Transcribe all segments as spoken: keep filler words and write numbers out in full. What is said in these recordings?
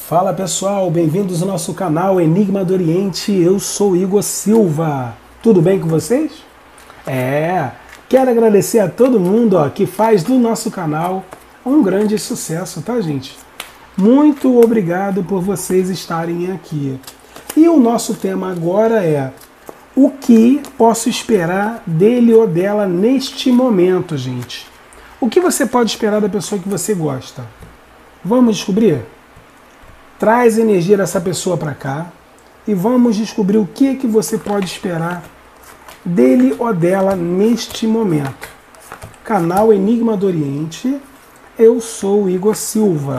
Fala pessoal, bem-vindos ao nosso canal Enigma do Oriente, eu sou Igor Silva. Tudo bem com vocês? É, quero agradecer a todo mundo ó, que faz do nosso canal um grande sucesso, tá gente? Muito obrigado por vocês estarem aqui. E o nosso tema agora é: o que posso esperar dele ou dela neste momento, gente? O que você pode esperar da pessoa que você gosta? Vamos descobrir? Traz a energia dessa pessoa para cá e vamos descobrir o que, que você pode esperar dele ou dela neste momento. Canal Enigma do Oriente, eu sou o Igor Silva.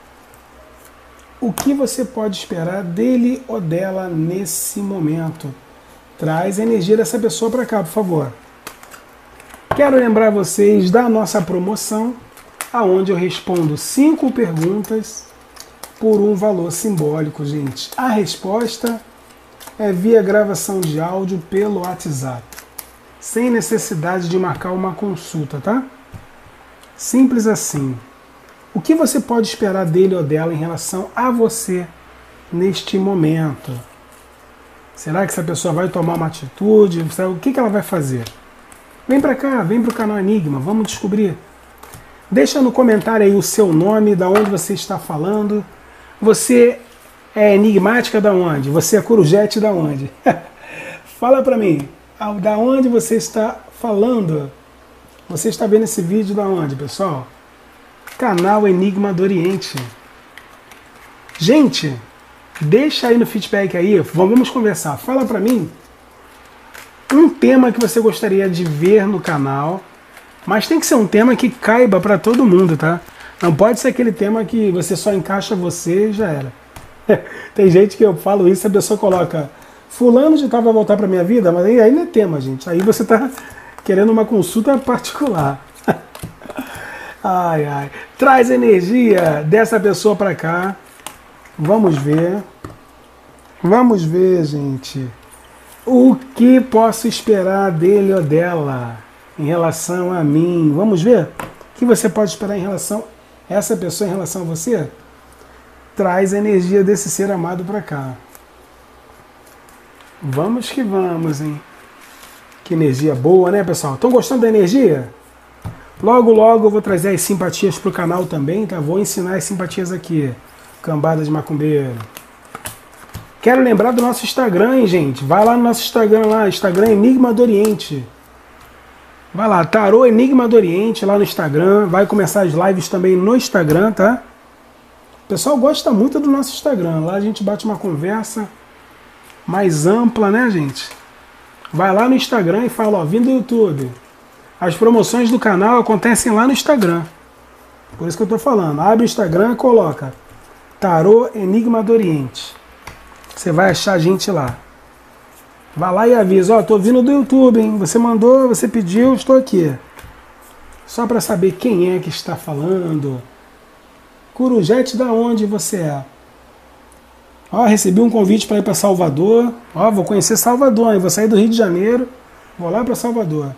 O que você pode esperar dele ou dela nesse momento? Traz a energia dessa pessoa para cá, por favor. Quero lembrar vocês da nossa promoção, aonde eu respondo cinco perguntas por um valor simbólico, gente. A resposta é via gravação de áudio pelo WhatsApp, sem necessidade de marcar uma consulta, tá? Simples assim. O que você pode esperar dele ou dela em relação a você neste momento? Será que essa pessoa vai tomar uma atitude? O que ela vai fazer? Vem pra cá, vem pro canal Enigma, vamos descobrir. Deixa no comentário aí o seu nome, da onde você está falando. Você é enigmática da onde? Você é corujete da onde? Fala pra mim, da onde você está falando? Você está vendo esse vídeo da onde, pessoal? Canal Enigma do Oriente. Gente, deixa aí no feedback aí, vamos conversar. Fala pra mim um tema que você gostaria de ver no canal, mas tem que ser um tema que caiba pra todo mundo, tá? Não pode ser aquele tema que você só encaixa você e já era. Tem gente que eu falo isso, a pessoa coloca fulano de tal vai voltar pra minha vida, mas aí, aí não é tema, gente. Aí você tá querendo uma consulta particular. Ai, ai. Traz energia dessa pessoa pra cá. Vamos ver. Vamos ver, gente. O que posso esperar dele ou dela em relação a mim? Vamos ver? O que você pode esperar em relação a essa pessoa em relação a você? Traz a energia desse ser amado pra cá. Vamos que vamos, hein? Que energia boa, né, pessoal? Estão gostando da energia? Logo, logo eu vou trazer as simpatias pro canal também, tá? Vou ensinar as simpatias aqui. Cambada de macumbeiro. Quero lembrar do nosso Instagram, hein, gente? Vai lá no nosso Instagram, lá, Instagram Enigma do Oriente. Vai lá, Tarô Enigma do Oriente, lá no Instagram. Vai começar as lives também no Instagram, tá? O pessoal gosta muito do nosso Instagram. Lá a gente bate uma conversa mais ampla, né, gente? Vai lá no Instagram e fala, ó, vim do YouTube. As promoções do canal acontecem lá no Instagram. Por isso que eu tô falando. Abre o Instagram e coloca Tarô Enigma do Oriente. Você vai achar a gente lá. Vai lá e avisa, ó, tô vindo do YouTube, hein? Você mandou, você pediu, estou aqui. Só para saber quem é que está falando. Corujete, da onde você é? Ó, recebi um convite para ir para Salvador. Ó, vou conhecer Salvador, hein? Vou sair do Rio de Janeiro, vou lá para Salvador.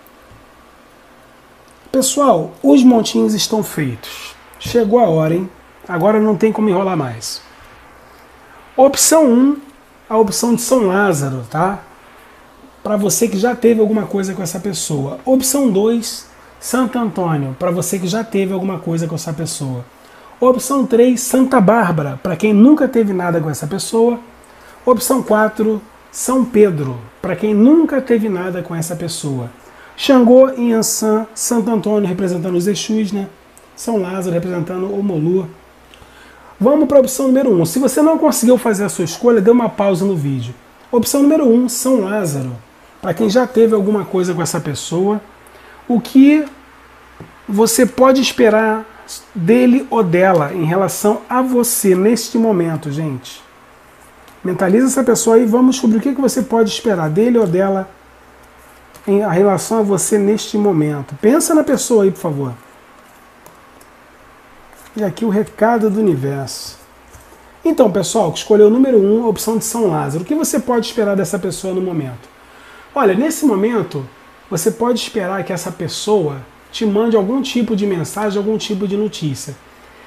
Pessoal, os montinhos estão feitos. Chegou a hora, hein? Agora não tem como enrolar mais. Opção um, a opção de São Lázaro, tá? Para você que já teve alguma coisa com essa pessoa. Opção dois, Santo Antônio, para você que já teve alguma coisa com essa pessoa. Opção três, Santa Bárbara, para quem nunca teve nada com essa pessoa. Opção quatro, São Pedro, para quem nunca teve nada com essa pessoa. Xangô e Iansã, Santo Antônio representando os Exus, né? São Lázaro representando o Molu. Vamos para a opção número um. Se você não conseguiu fazer a sua escolha, dê uma pausa no vídeo. Opção número um, São Lázaro. Para quem já teve alguma coisa com essa pessoa, o que você pode esperar dele ou dela em relação a você neste momento, gente? Mentaliza essa pessoa aí e vamos descobrir o que você pode esperar dele ou dela em relação a você neste momento. Pensa na pessoa aí, por favor. E aqui o recado do universo. Então, pessoal, que escolheu o número um, a opção de São Lázaro. O que você pode esperar dessa pessoa no momento? Olha, nesse momento, você pode esperar que essa pessoa te mande algum tipo de mensagem, algum tipo de notícia.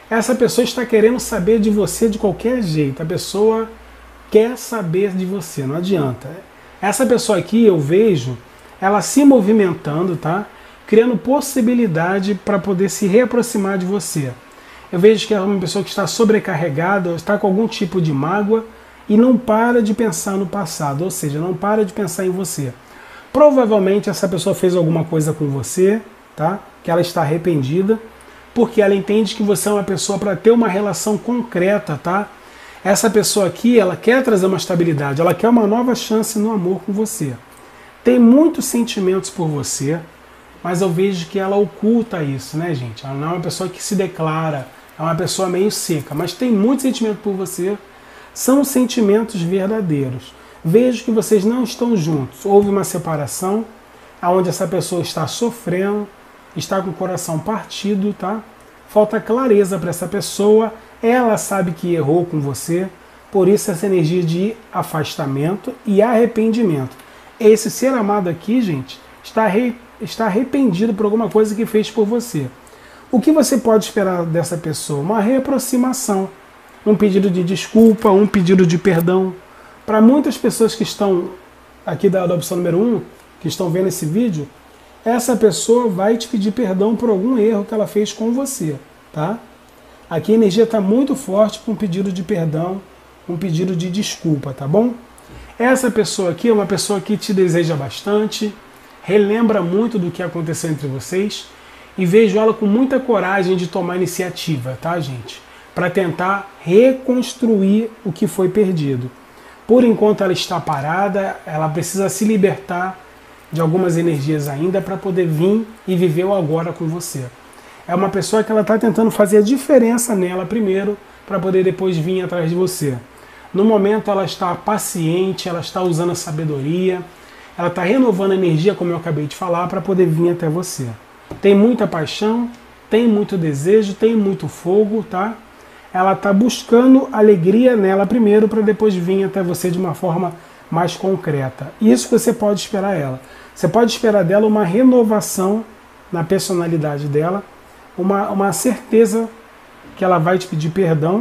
Essa pessoa está querendo saber de você de qualquer jeito. A pessoa quer saber de você, não adianta. Essa pessoa aqui eu vejo ela se movimentando, tá? Criando possibilidade para poder se reaproximar de você. Eu vejo que é uma pessoa que está sobrecarregada, está com algum tipo de mágoa e não para de pensar no passado, ou seja, não para de pensar em você. Provavelmente essa pessoa fez alguma coisa com você, tá? Que ela está arrependida, porque ela entende que você é uma pessoa para ter uma relação concreta, tá? Essa pessoa aqui, ela quer trazer uma estabilidade, ela quer uma nova chance no amor com você. Tem muitos sentimentos por você, mas eu vejo que ela oculta isso, né, gente? Ela não é uma pessoa que se declara, é uma pessoa meio seca, mas tem muito sentimento por você. São sentimentos verdadeiros. Vejo que vocês não estão juntos. Houve uma separação, onde essa pessoa está sofrendo, está com o coração partido, tá? Falta clareza para essa pessoa. Ela sabe que errou com você, por isso essa energia de afastamento e arrependimento. Esse ser amado aqui, gente, está, re, está arrependido por alguma coisa que fez por você. O que você pode esperar dessa pessoa? Uma reaproximação, um pedido de desculpa, um pedido de perdão. Para muitas pessoas que estão aqui da, da opção número um, que estão vendo esse vídeo, essa pessoa vai te pedir perdão por algum erro que ela fez com você, tá? Aqui a energia está muito forte para um pedido de perdão, um pedido de desculpa, tá bom? Essa pessoa aqui é uma pessoa que te deseja bastante, relembra muito do que aconteceu entre vocês e vejo ela com muita coragem de tomar iniciativa, tá, gente? Para tentar reconstruir o que foi perdido. Por enquanto ela está parada, ela precisa se libertar de algumas energias ainda para poder vir e viver o agora com você. É uma pessoa que ela está tentando fazer a diferença nela primeiro, para poder depois vir atrás de você. No momento ela está paciente, ela está usando a sabedoria, ela está renovando a energia, como eu acabei de falar, para poder vir até você. Tem muita paixão, tem muito desejo, tem muito fogo, tá? Ela está buscando alegria nela primeiro, para depois vir até você de uma forma mais concreta. Isso que você pode esperar ela. Você pode esperar dela uma renovação na personalidade dela, uma, uma certeza que ela vai te pedir perdão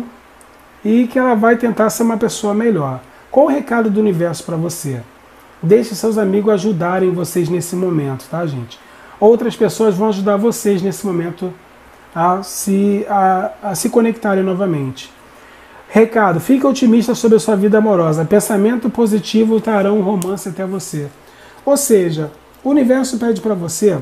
e que ela vai tentar ser uma pessoa melhor. Qual o recado do universo para você? Deixe seus amigos ajudarem vocês nesse momento, tá, gente? Outras pessoas vão ajudar vocês nesse momento a se, a, a se conectarem novamente. Recado, fique otimista sobre a sua vida amorosa. Pensamento positivo trará um romance até você. Ou seja, o universo pede para você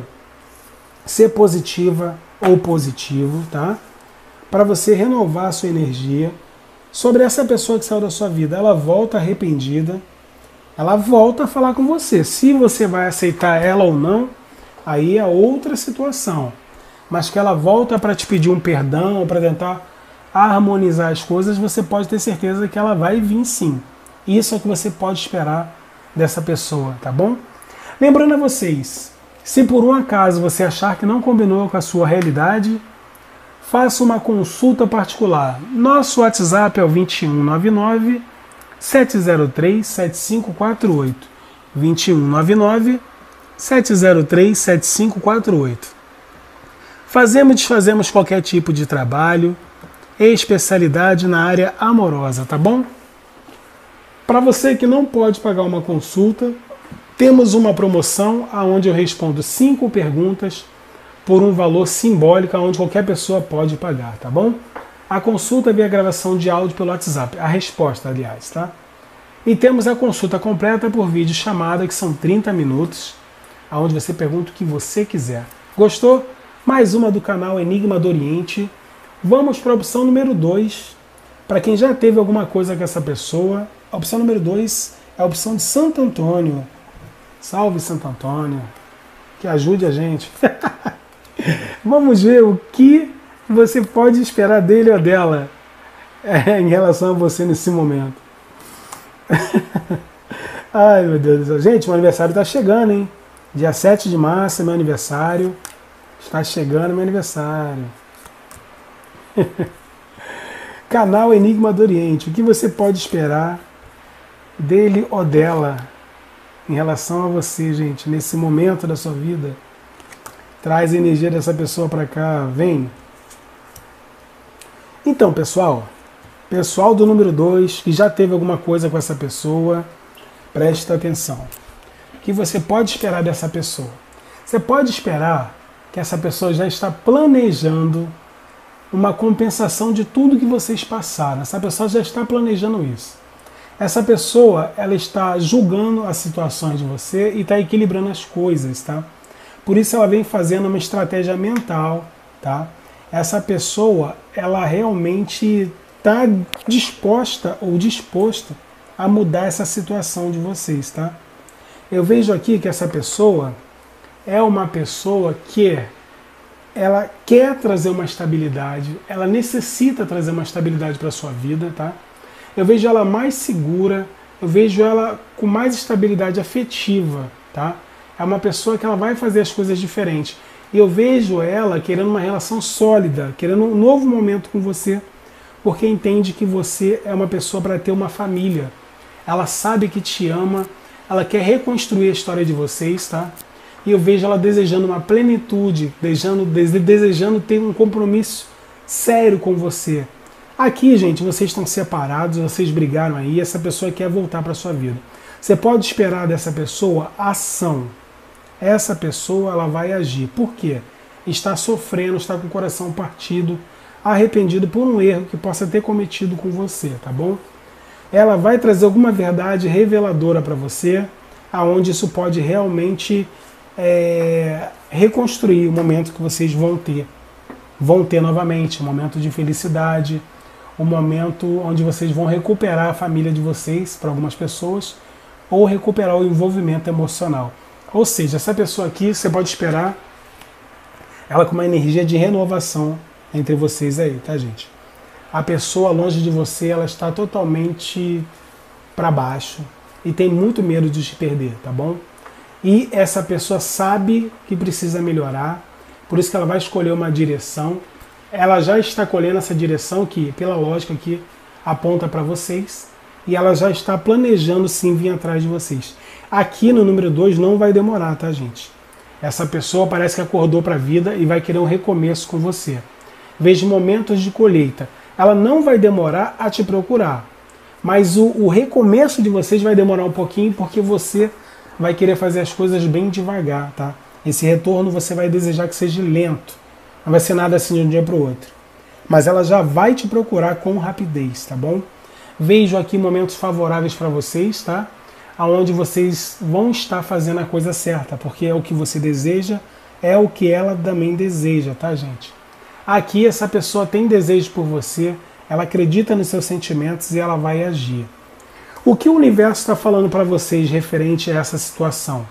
ser positiva ou positivo, tá? Para você renovar a sua energia sobre essa pessoa que saiu da sua vida. Ela volta arrependida, ela volta a falar com você. Se você vai aceitar ela ou não, aí é outra situação. Mas que ela volta para te pedir um perdão, para tentar harmonizar as coisas, você pode ter certeza que ela vai vir sim. Isso é o que você pode esperar dessa pessoa, tá bom? Lembrando a vocês, se por um acaso você achar que não combinou com a sua realidade, faça uma consulta particular. Nosso WhatsApp é o dois um nove nove, sete zero três, sete cinco quatro oito. dois um nove nove, sete zero três, sete cinco quatro oito. Fazemos e desfazemos qualquer tipo de trabalho, especialidade na área amorosa, tá bom? Para você que não pode pagar uma consulta, temos uma promoção onde eu respondo cinco perguntas por um valor simbólico, onde qualquer pessoa pode pagar, tá bom? A consulta via gravação de áudio pelo WhatsApp, a resposta, aliás, tá? E temos a consulta completa por vídeo chamada, que são trinta minutos, onde você pergunta o que você quiser. Gostou? Mais uma do canal Enigma do Oriente. Vamos para a opção número dois. Para quem já teve alguma coisa com essa pessoa, a opção número dois é a opção de Santo Antônio. Salve Santo Antônio, que ajude a gente. Vamos ver o que você pode esperar dele ou dela é, em relação a você nesse momento. Ai, meu Deus do céu. Gente, meu aniversário está chegando, hein? Dia sete de março é meu aniversário. Está chegando meu aniversário. Canal Enigma do Oriente. O que você pode esperar dele ou dela em relação a você, gente, nesse momento da sua vida? Traz a energia dessa pessoa para cá. Vem. Então, pessoal, pessoal do número dois, que já teve alguma coisa com essa pessoa, presta atenção. O que você pode esperar dessa pessoa? Você pode esperar que essa pessoa já está planejando uma compensação de tudo que vocês passaram. Essa pessoa já está planejando isso. Essa pessoa, ela está julgando as situações de você e está equilibrando as coisas, tá? Por isso ela vem fazendo uma estratégia mental, tá? Essa pessoa, ela realmente está disposta ou disposto a mudar essa situação de vocês, tá? Eu vejo aqui que essa pessoa é uma pessoa que ela quer trazer uma estabilidade, ela necessita trazer uma estabilidade para a sua vida, tá? Eu vejo ela mais segura, eu vejo ela com mais estabilidade afetiva, tá? É uma pessoa que ela vai fazer as coisas diferentes. E eu vejo ela querendo uma relação sólida, querendo um novo momento com você, porque entende que você é uma pessoa para ter uma família. Ela sabe que te ama, ela quer reconstruir a história de vocês, tá? E eu vejo ela desejando uma plenitude, desejando, desejando ter um compromisso sério com você. Aqui, gente, vocês estão separados, vocês brigaram aí, essa pessoa quer voltar para sua vida. Você pode esperar dessa pessoa ação. Essa pessoa, ela vai agir. Por quê? Está sofrendo, está com o coração partido, arrependido por um erro que possa ter cometido com você, tá bom? Ela vai trazer alguma verdade reveladora para você, aonde isso pode realmente é, reconstruir o momento que vocês vão ter. Vão ter novamente um momento de felicidade, um momento onde vocês vão recuperar a família de vocês, para algumas pessoas, ou recuperar o envolvimento emocional. Ou seja, essa pessoa aqui, você pode esperar ela com uma energia de renovação entre vocês aí, tá, gente? A pessoa longe de você, ela está totalmente para baixo e tem muito medo de te perder, tá bom? E essa pessoa sabe que precisa melhorar, por isso que ela vai escolher uma direção. Ela já está colhendo essa direção que, pela lógica aqui, aponta para vocês, e ela já está planejando sim vir atrás de vocês. Aqui no número dois não vai demorar, tá, gente? Essa pessoa parece que acordou para a vida e vai querer um recomeço com você. Vejo momentos de colheita. Ela não vai demorar a te procurar, mas o, o recomeço de vocês vai demorar um pouquinho porque você vai querer fazer as coisas bem devagar, tá? Esse retorno você vai desejar que seja lento. Não vai ser nada assim de um dia para o outro. Mas ela já vai te procurar com rapidez, tá bom? Vejo aqui momentos favoráveis para vocês, tá? Onde vocês vão estar fazendo a coisa certa, porque é o que você deseja, é o que ela também deseja, tá, gente? Aqui essa pessoa tem desejo por você, ela acredita nos seus sentimentos e ela vai agir. O que o universo está falando para vocês referente a essa situação?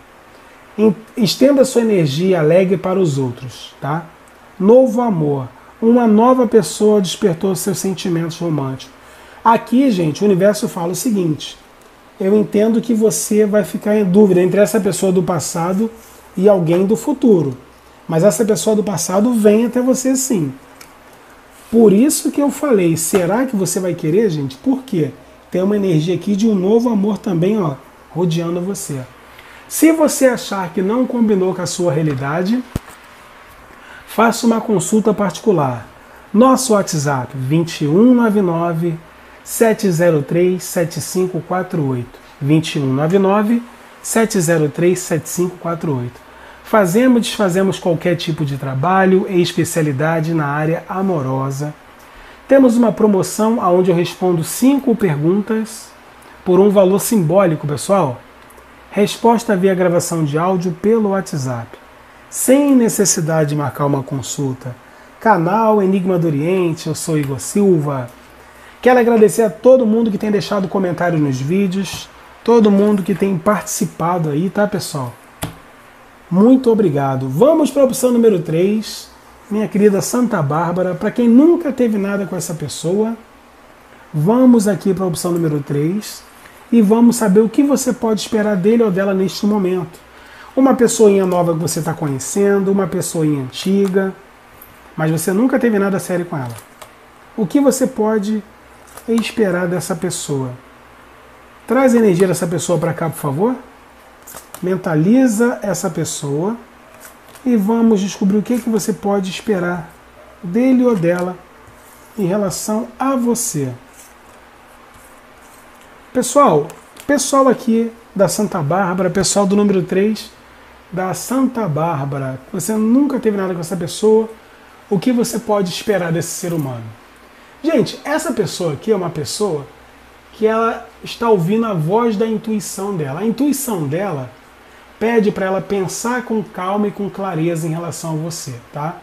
Estenda sua energia alegre para os outros, tá? Novo amor. Uma nova pessoa despertou seus sentimentos românticos. Aqui, gente, o universo fala o seguinte: eu entendo que você vai ficar em dúvida entre essa pessoa do passado e alguém do futuro. Mas essa pessoa do passado vem até você sim. Por isso que eu falei, será que você vai querer, gente? Por quê? Tem uma energia aqui de um novo amor também, ó, rodeando você. Se você achar que não combinou com a sua realidade, faça uma consulta particular. Nosso WhatsApp, dois um nove nove, sete zero três, sete cinco quatro oito. dois um nove nove, sete zero três, sete cinco quatro oito. Fazemos e desfazemos qualquer tipo de trabalho e especialidade na área amorosa. Temos uma promoção onde eu respondo cinco perguntas por um valor simbólico, pessoal. Resposta via gravação de áudio pelo WhatsApp, sem necessidade de marcar uma consulta. Canal Enigma do Oriente, eu sou Igor Silva. Quero agradecer a todo mundo que tem deixado comentário nos vídeos, todo mundo que tem participado aí, tá, pessoal? Muito obrigado. Vamos para a opção número três, minha querida Santa Bárbara. Para quem nunca teve nada com essa pessoa, vamos aqui para a opção número três e vamos saber o que você pode esperar dele ou dela neste momento. Uma pessoinha nova que você está conhecendo, uma pessoinha antiga, mas você nunca teve nada sério com ela. O que você pode esperar dessa pessoa? Traz a energia dessa pessoa para cá, por favor. Mentaliza essa pessoa e vamos descobrir o que, que você pode esperar dele ou dela em relação a você. Pessoal, pessoal aqui da Santa Bárbara, pessoal do número três da Santa Bárbara, você nunca teve nada com essa pessoa, o que você pode esperar desse ser humano? Gente, essa pessoa aqui é uma pessoa que ela está ouvindo a voz da intuição dela. A intuição dela pede para ela pensar com calma e com clareza em relação a você, tá?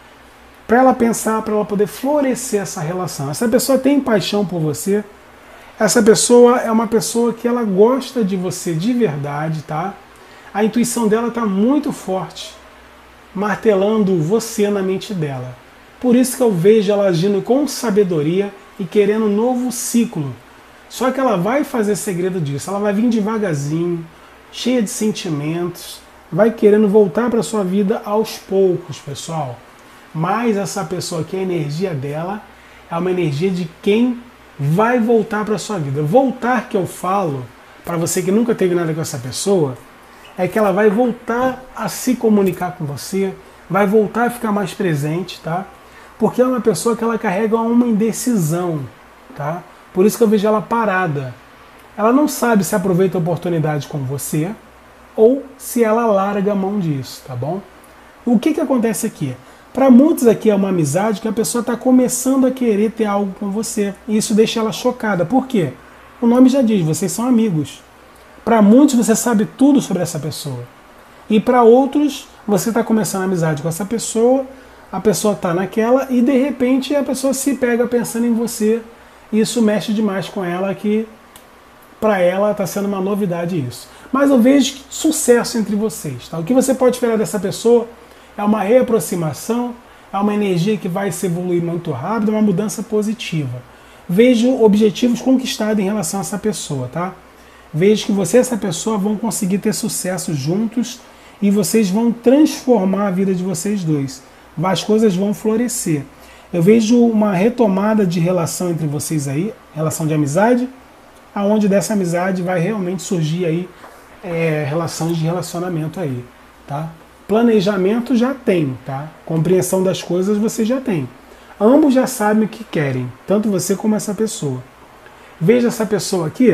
Para ela pensar, para ela poder florescer essa relação. Essa pessoa tem paixão por você. Essa pessoa é uma pessoa que ela gosta de você de verdade, tá? A intuição dela está muito forte, martelando você na mente dela. Por isso que eu vejo ela agindo com sabedoria e querendo um novo ciclo. Só que ela vai fazer segredo disso. Ela vai vir devagarzinho, cheia de sentimentos, vai querendo voltar para sua vida aos poucos, pessoal. Mas essa pessoa aqui, a energia dela é uma energia de quem vai voltar para sua vida. Voltar, que eu falo, para você que nunca teve nada com essa pessoa, é que ela vai voltar a se comunicar com você, vai voltar a ficar mais presente, tá? Porque é uma pessoa que ela carrega uma indecisão, tá? Por isso que eu vejo ela parada. Ela não sabe se aproveita a oportunidade com você ou se ela larga a mão disso, tá bom? O que que acontece aqui? Para muitos aqui é uma amizade que a pessoa está começando a querer ter algo com você. E isso deixa ela chocada. Por quê? O nome já diz, vocês são amigos. Para muitos você sabe tudo sobre essa pessoa. E para outros, você está começando a amizade com essa pessoa, a pessoa está naquela e de repente a pessoa se pega pensando em você. E isso mexe demais com ela, que para ela está sendo uma novidade isso. Mas eu vejo sucesso entre vocês. Tá? O que você pode esperar dessa pessoa é uma reaproximação, é uma energia que vai se evoluir muito rápido, uma mudança positiva. Vejo objetivos conquistados em relação a essa pessoa, tá? Vejo que você e essa pessoa vão conseguir ter sucesso juntos e vocês vão transformar a vida de vocês dois. As coisas vão florescer. Eu vejo uma retomada de relação entre vocês aí, relação de amizade, aonde dessa amizade vai realmente surgir aí é, relações de relacionamento aí, tá? Planejamento já tem, tá? Compreensão das coisas você já tem. Ambos já sabem o que querem, tanto você como essa pessoa. Veja essa pessoa aqui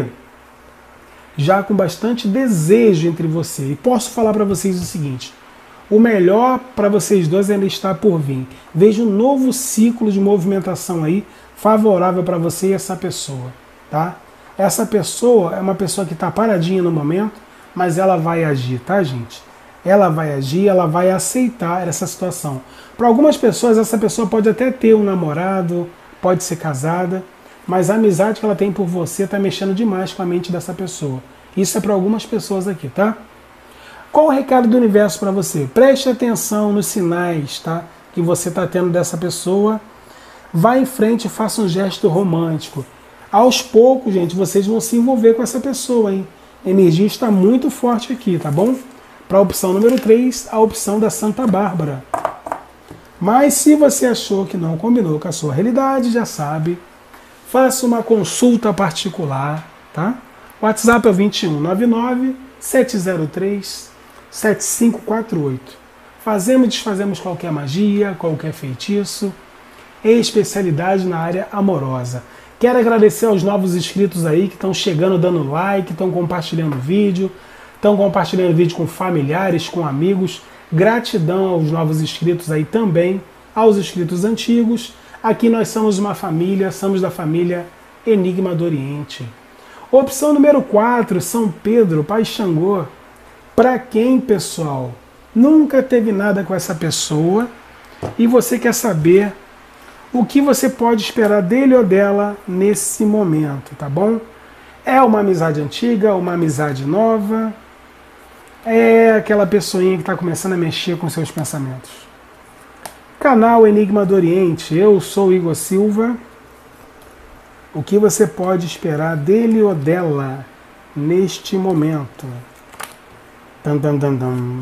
já com bastante desejo entre você. E posso falar para vocês o seguinte: o melhor para vocês dois ainda está por vir. Veja um novo ciclo de movimentação aí favorável para você e essa pessoa, tá? Essa pessoa é uma pessoa que está paradinha no momento, mas ela vai agir, tá, gente? Ela vai agir, ela vai aceitar essa situação. Para algumas pessoas, essa pessoa pode até ter um namorado, pode ser casada, mas a amizade que ela tem por você está mexendo demais com a mente dessa pessoa. Isso é para algumas pessoas aqui, tá? Qual o recado do universo para você? Preste atenção nos sinais, tá? Que você está tendo dessa pessoa. Vá em frente e faça um gesto romântico. Aos poucos, gente, vocês vão se envolver com essa pessoa, hein? A energia está muito forte aqui, tá bom? Para a opção número três, a opção da Santa Bárbara. Mas se você achou que não combinou com a sua realidade, já sabe, faça uma consulta particular, tá? O WhatsApp é o vinte e um, nove nove, sete zero três, sete cinco quatro oito. Fazemos e desfazemos qualquer magia, qualquer feitiço, e especialidade na área amorosa. Quero agradecer aos novos inscritos aí que estão chegando, dando like, estão compartilhando o vídeo, estão compartilhando o vídeo com familiares, com amigos. Gratidão aos novos inscritos aí também, aos inscritos antigos. Aqui nós somos uma família, somos da família Enigma do Oriente. Opção número quatro, São Pedro, Pai Xangô. Para quem, pessoal, nunca teve nada com essa pessoa e você quer saber o que você pode esperar dele ou dela nesse momento, tá bom? É uma amizade antiga, uma amizade nova, é aquela pessoinha que está começando a mexer com seus pensamentos. Canal Enigma do Oriente, eu sou Igor Silva. O que você pode esperar dele ou dela neste momento? Dum, dum, dum, dum.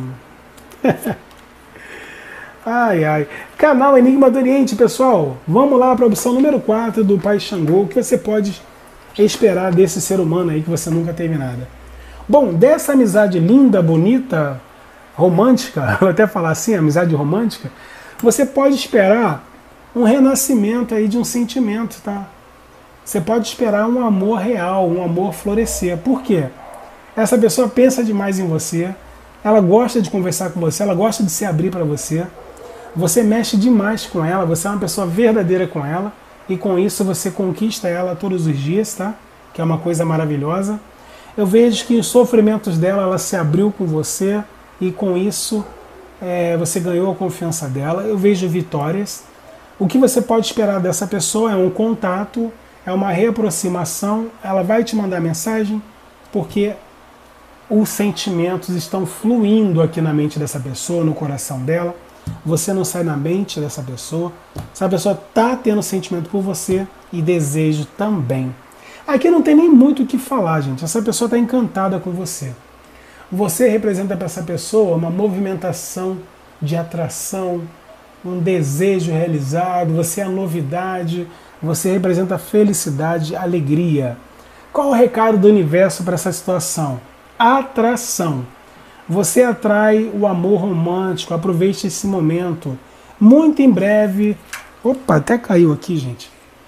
Ai, ai. Canal Enigma do Oriente, pessoal. Vamos lá para a opção número quatro do Pai Xangô. O que você pode esperar desse ser humano aí que você nunca teve nada? Bom, dessa amizade linda, bonita, romântica, vou até falar assim, amizade romântica, você pode esperar um renascimento aí de um sentimento, tá? Você pode esperar um amor real, um amor florescer. Por quê? Essa pessoa pensa demais em você, ela gosta de conversar com você, ela gosta de se abrir para você, você mexe demais com ela, você é uma pessoa verdadeira com ela, e com isso você conquista ela todos os dias, tá? Que é uma coisa maravilhosa. Eu vejo que os sofrimentos dela, ela se abriu com você, e com isso é, você ganhou a confiança dela. Eu vejo vitórias. O que você pode esperar dessa pessoa é um contato, é uma reaproximação, ela vai te mandar mensagem, porque os sentimentos estão fluindo aqui na mente dessa pessoa, no coração dela. Você não sai na mente dessa pessoa. Essa pessoa está tendo sentimento por você e desejo também. Aqui não tem nem muito o que falar, gente. Essa pessoa está encantada com você. Você representa para essa pessoa uma movimentação de atração, um desejo realizado. Você é a novidade, você representa felicidade, alegria. Qual o recado do universo para essa situação? Atração. Você atrai o amor romântico, aproveite esse momento. Muito em breve... Opa, até caiu aqui, gente.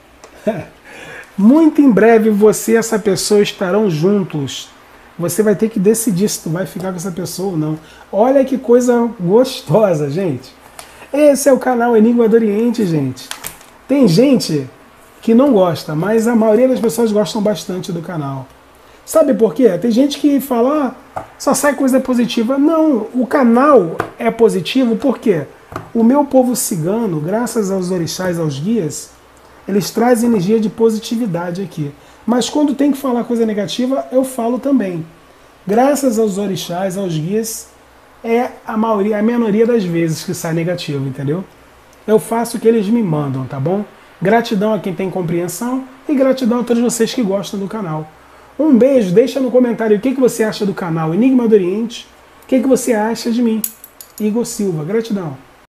Muito em breve você e essa pessoa estarão juntos. Você vai ter que decidir se tu vai ficar com essa pessoa ou não. Olha que coisa gostosa, gente. Esse é o canal Enigma do Oriente, gente. Tem gente que não gosta, mas a maioria das pessoas gostam bastante do canal. Sabe por quê? Tem gente que fala, ah, só sai coisa positiva. Não, o canal é positivo porque o meu povo cigano, graças aos orixás, aos guias, eles trazem energia de positividade aqui. Mas quando tem que falar coisa negativa, eu falo também. Graças aos orixás, aos guias, é a maioria, a minoria das vezes que sai negativo, entendeu? Eu faço o que eles me mandam, tá bom? Gratidão a quem tem compreensão e gratidão a todos vocês que gostam do canal. Um beijo, deixa no comentário o que, que você acha do canal Enigma do Oriente, o que, que você acha de mim, Igor Silva. Gratidão.